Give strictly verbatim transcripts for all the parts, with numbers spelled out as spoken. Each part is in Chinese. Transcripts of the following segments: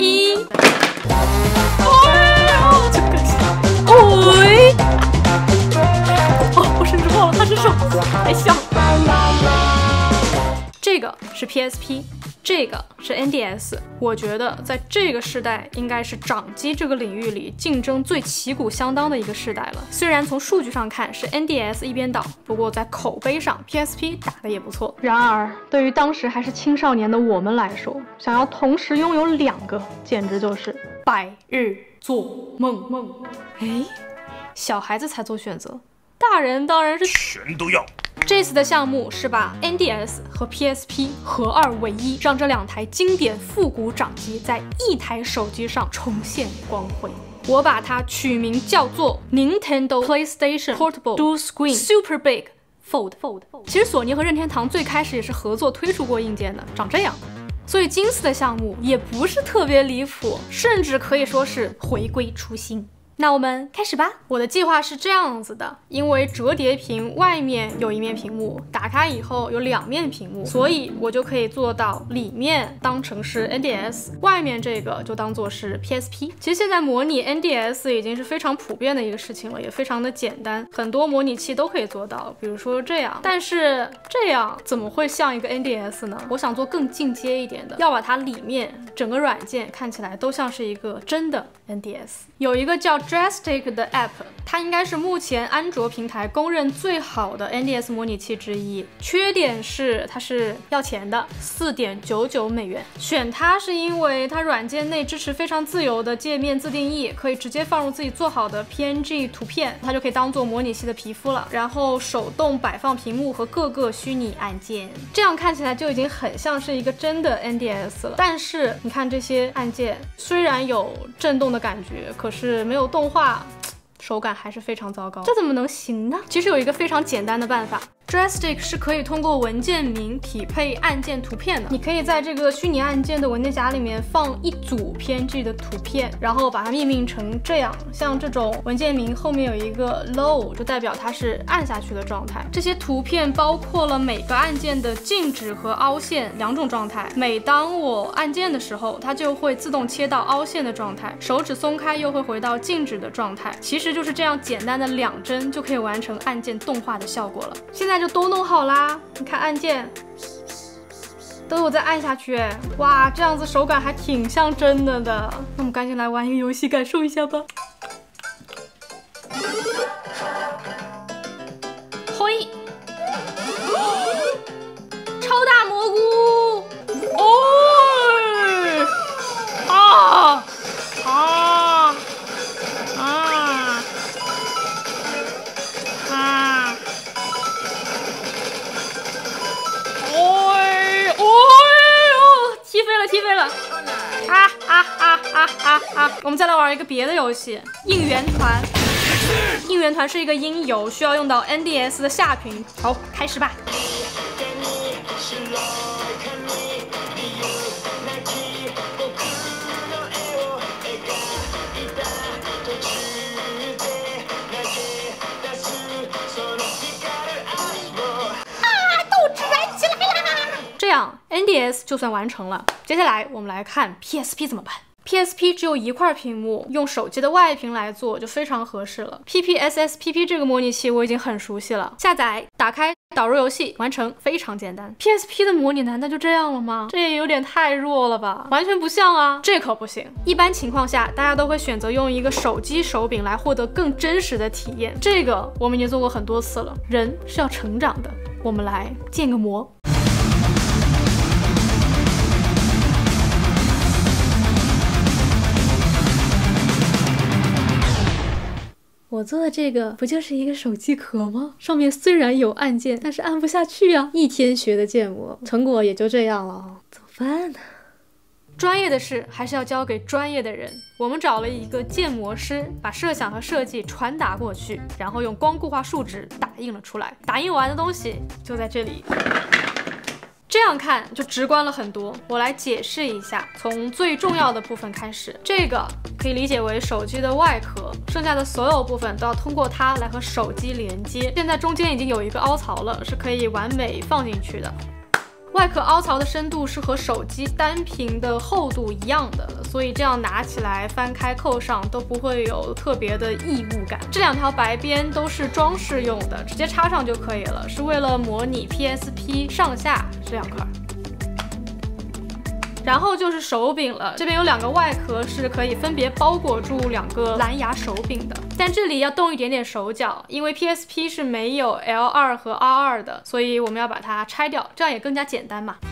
P。哦，这个是，哎，哦，我甚至忘了它是什么，太像。这个是 P S P。 这个是 N D S， 我觉得在这个世代应该是掌机这个领域里竞争最旗鼓相当的一个世代了。虽然从数据上看是 N D S 一边倒，不过在口碑上 P S P 打得也不错。然而，对于当时还是青少年的我们来说，想要同时拥有两个，简直就是百日做梦梦。哎，小孩子才做选择，大人当然是全都要。 这次的项目是把 N D S 和 P S P 合二为一，让这两台经典复古掌机在一台手机上重现光辉。我把它取名叫做 Nintendo PlayStation Portable Dual Screen Super Big Fold Fold。其实索尼和任天堂最开始也是合作推出过硬件的，长这样。所以今次的项目也不是特别离谱，甚至可以说是回归初心。那我们开始吧。我的计划是这样子的，因为折叠屏外面有一面屏幕，打开以后有两面屏幕，所以我就可以做到里面当成是 N D S， 外面这个就当做是 P S P。其实现在模拟 N D S 已经是非常普遍的一个事情了，也非常的简单，很多模拟器都可以做到，比如说这样。但是这样怎么会像一个 N D S 呢？我想做更进阶一点的，要把它里面整个软件看起来都像是一个真的 N D S。有一个叫Joystick 的 App， 它应该是目前安卓平台公认最好的 N D S 模拟器之一。缺点是它是要钱的， 四点九九美元。选它是因为它软件内支持非常自由的界面自定义，可以直接放入自己做好的 P N G 图片，它就可以当做模拟器的皮肤了。然后手动摆放屏幕和各个虚拟按键，这样看起来就已经很像是一个真的 N D S 了。但是你看这些按键，虽然有震动的感觉，可是没有动画，手感还是非常糟糕。这怎么能行呢？其实有一个非常简单的办法。Joystick 是可以通过文件名匹配按键图片的，你可以在这个虚拟按键的文件夹里面放一组 P N G 的图片，然后把它命名成这样，像这种文件名后面有一个 low， 就代表它是按下去的状态。这些图片包括了每个按键的静止和凹陷两种状态，每当我按键的时候，它就会自动切到凹陷的状态，手指松开又会回到静止的状态。其实就是这样简单的两帧就可以完成按键动画的效果了。现在就都弄好啦，你看按键都有在按下去，哇，这样子手感还挺像真的的。那我们赶紧来玩一个游戏，感受一下吧。嘿，超大蘑菇，哦，啊啊啊啊！踢飞了，踢飞了！啊啊啊啊啊啊！我们再来玩一个别的游戏，应援团。应援团是一个音游，需要用到 N D S 的下屏。好，开始吧。这样 N D S 就算完成了。接下来我们来看 P S P 怎么办。P S P 只有一块屏幕，用手机的外屏来做就非常合适了。P P S S P P 这个模拟器我已经很熟悉了，下载、打开、导入游戏，完成，非常简单。P S P 的模拟难道就这样了吗？这也有点太弱了吧，完全不像啊，这可不行。一般情况下，大家都会选择用一个手机手柄来获得更真实的体验，这个我们已经做过很多次了。人是要成长的，我们来建个模。我做的这个不就是一个手机壳吗？上面虽然有按键，但是按不下去啊！一天学的建模，成果也就这样了，怎么办呢？专业的事还是要交给专业的人。我们找了一个建模师，把设想和设计传达过去，然后用光固化树脂打印了出来。打印完的东西就在这里。这样看就直观了很多，我来解释一下，从最重要的部分开始。这个可以理解为手机的外壳，剩下的所有部分都要通过它来和手机连接。现在中间已经有一个凹槽了，是可以完美放进去的。 外壳凹槽的深度是和手机单屏的厚度一样的，所以这样拿起来翻开扣上都不会有特别的异物感。这两条白边都是装饰用的，直接插上就可以了，是为了模拟 P S P 上下这两块。然后就是手柄了，这边有两个外壳是可以分别包裹住两个蓝牙手柄的，但这里要动一点点手脚，因为 P S P 是没有 L 二 和 R 二 的，所以我们要把它拆掉，这样也更加简单嘛。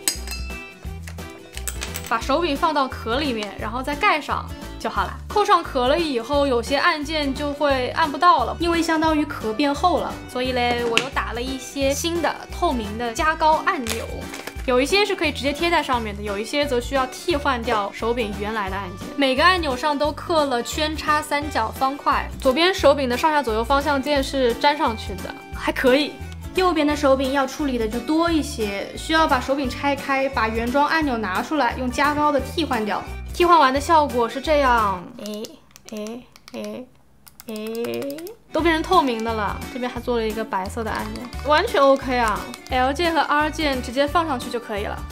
把手柄放到壳里面，然后再盖上就好了。扣上壳了以后，有些按键就会按不到了，因为相当于壳变厚了，所以嘞，我又打了一些新的透明的加高按钮。有一些是可以直接贴在上面的，有一些则需要替换掉手柄原来的按键。每个按钮上都刻了圈叉三角方块，左边手柄的上下左右方向键是粘上去的，还可以。右边的手柄要处理的就多一些，需要把手柄拆开，把原装按钮拿出来，用加高的替换掉。替换完的效果是这样，哎哎哎哎，都变成透明的了。这边还做了一个白色的按钮，完全 OK 啊。L 键和 R 键直接放上去就可以了。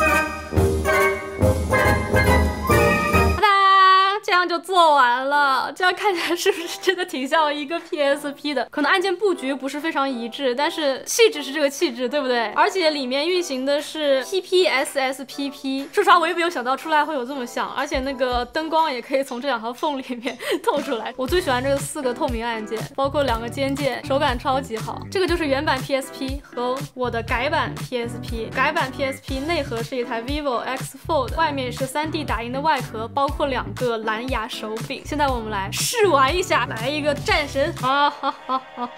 这样就做完了，这样看起来是不是真的挺像一个 P S P 的？可能按键布局不是非常一致，但是气质是这个气质，对不对？而且里面运行的是 P P S S P P， 说实话我也没有想到出来会有这么像，而且那个灯光也可以从这两条缝里面透出来。我最喜欢这个四个透明按键，包括两个尖键，手感超级好。这个就是原版 P S P 和我的改版 P S P， 改版 P S P 内核是一台 vivo X Fold， 外面是 三 D 打印的外壳，包括两个蓝牙手柄。现在我们来试玩一下，来一个战神，啊哈哈哈！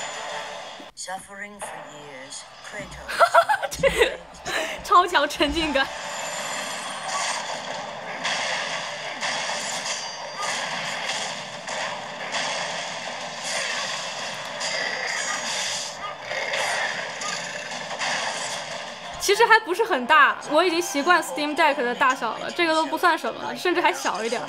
超强沉浸感。其实还不是很大，我已经习惯 Steam Deck 的大小了，这个都不算什么了，甚至还小一点。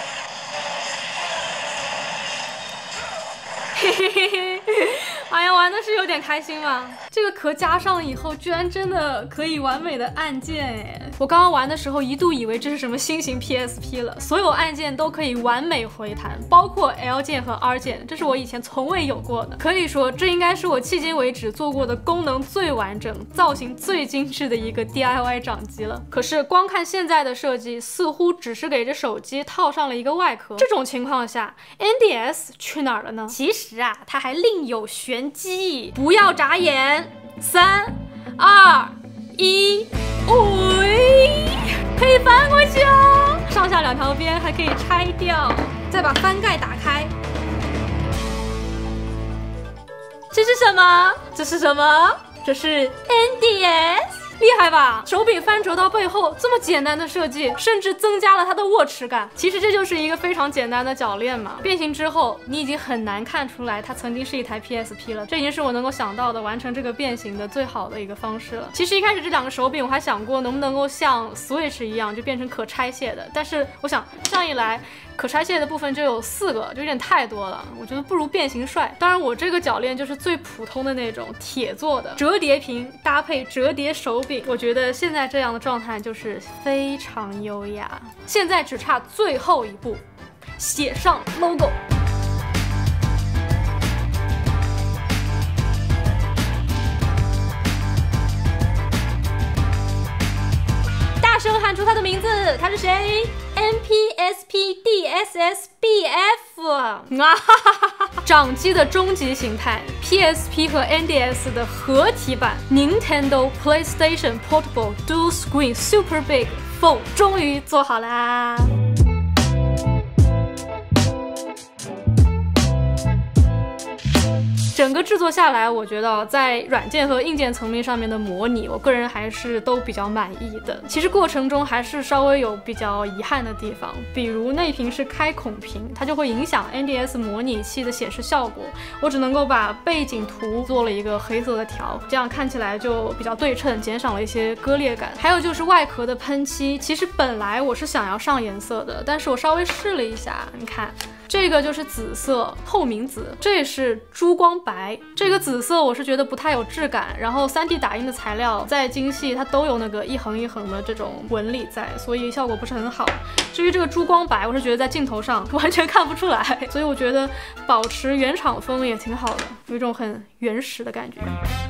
嘿嘿嘿嘿，哎呀，玩的是有点开心嘛。这个壳加上以后，居然真的可以完美的按键哎！我刚刚玩的时候一度以为这是什么新型 P S P 了，所有按键都可以完美回弹，包括 L 键和 R 键，这是我以前从未有过的。可以说，这应该是我迄今为止做过的功能最完整、造型最精致的一个 D I Y 掌机了。可是光看现在的设计，似乎只是给这手机套上了一个外壳。这种情况下 ，N D S 去哪儿了呢？其实啊，它还另有玄机。不要眨眼。三、二、一，喂，可以翻过去哦！上下两条边还可以拆掉，再把翻盖打开。这是什么？这是什么？这是 N D S。厉害吧？手柄翻折到背后，这么简单的设计，甚至增加了它的握持感。其实这就是一个非常简单的铰链嘛。变形之后，你已经很难看出来它曾经是一台 P S P 了。这已经是我能够想到的完成这个变形的最好的一个方式了。其实一开始这两个手柄我还想过能不能够像 Switch 一样就变成可拆卸的，但是我想这样一来，可拆卸的部分就有四个，就有点太多了。我觉得不如变形帅。当然，我这个铰链就是最普通的那种铁做的折叠屏搭配折叠手柄，我觉得现在这样的状态就是非常优雅。现在只差最后一步，写上 logo。大声喊出他的名字，他是谁 ？N P S P D S S B F 啊！掌机的终极形态 ，P S P 和 N D S 的合体版 Nintendo PlayStation Portable Dual Screen Super Big Phone 终于做好啦！整个制作下来，我觉得在软件和硬件层面上面的模拟，我个人还是都比较满意的。其实过程中还是稍微有比较遗憾的地方，比如内屏是开孔屏，它就会影响 N D S 模拟器的显示效果。我只能够把背景图做了一个黑色的条，这样看起来就比较对称，减少了一些割裂感。还有就是外壳的喷漆，其实本来我是想要上颜色的，但是我稍微试了一下，你看。 这个就是紫色，透明紫，这是珠光白。这个紫色我是觉得不太有质感，然后 三 D 打印的材料再精细，它都有那个一横一横的这种纹理在，所以效果不是很好。至于这个珠光白，我是觉得在镜头上完全看不出来，所以我觉得保持原厂风也挺好的，有一种很原始的感觉。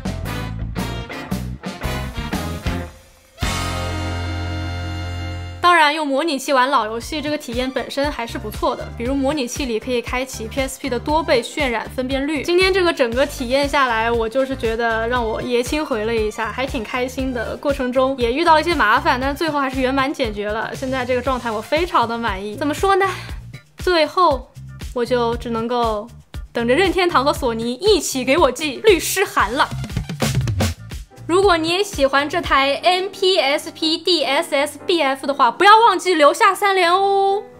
当然，用模拟器玩老游戏这个体验本身还是不错的，比如模拟器里可以开启 P S P 的多倍渲染分辨率。今天这个整个体验下来，我就是觉得让我爷青回了一下，还挺开心的。过程中也遇到了一些麻烦，但是最后还是圆满解决了。现在这个状态我非常的满意。怎么说呢？最后我就只能够等着任天堂和索尼一起给我寄律师函了。如果你也喜欢这台 N P S P D S S B F 的话，不要忘记留下三连哦。